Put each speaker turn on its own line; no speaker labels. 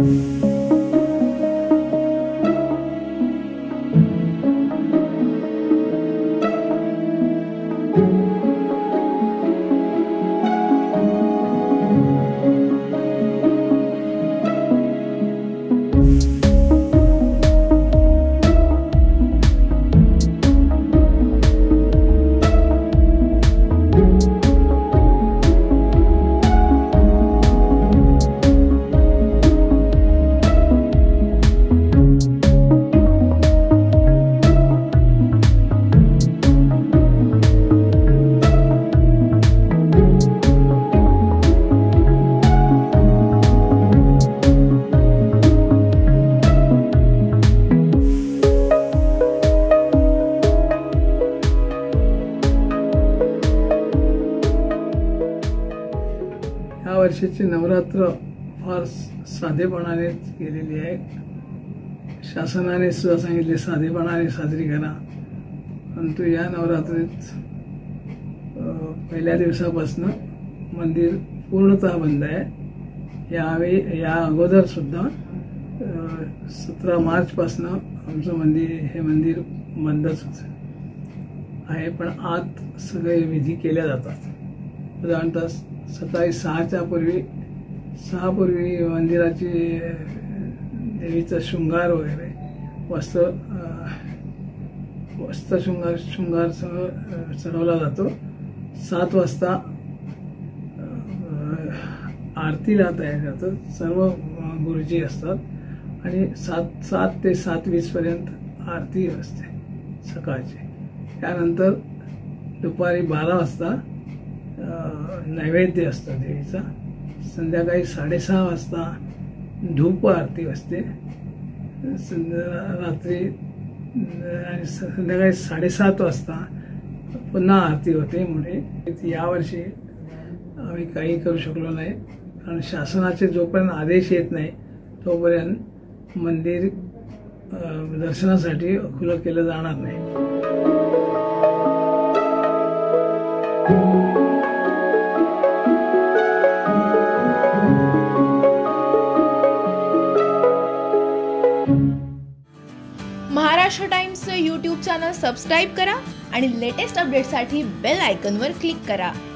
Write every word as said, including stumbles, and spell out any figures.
या वर्षीची नवरात्र फार साधेपणाने केलेली आहे। शासनाने सुद्धा सांगितले साधेपणाने साजरी करा, परंतु या नवरात्रीत पहिल्या दिवसापासून मंदिर पूर्णतः बंद आहे। यावेळी या अगोदर सुद्धा सतरा मार्च पासून आमचं मंदिर हे मंदिर बंदच आहे, पण आत सगळे विधी केल्या जातात। उदाहरणतः सकाळी सहाच्या पूर्वी सहा पूर्वी मंदिराची देवीचा शृंगार वगैरे वस्त्र वस्त्र शृंगार शृंगार चढवला जातो। सात वाजता आरतीला तयार जातं, सर्व गुरुजी असतात आणि सात सात ते सात वीस पर्यंत आरती असते सकाळची। त्यानंतर दुपारी बारा वाजता नैवेद्य असतं देवीचा। संध्याकाळी साडेसहा वाजता धूप आरती असते। रात्री आणि संध्याकाळी साडेसात वाजता पुन्हा आरती होते मोठी। यावर्षी आम्ही काही करू शकलो नाही, कारण शासनाचे जोपर्यंत आदेश येत नाही तोपर्यंत मंदिर दर्शनासाठी खुलं केलं जाणार नाही।
Maharashtra Times YouTube channel subscribe करा आणि लेटेस्ट अपडेटसाठी बेल आयकॉनवर क्लिक करा।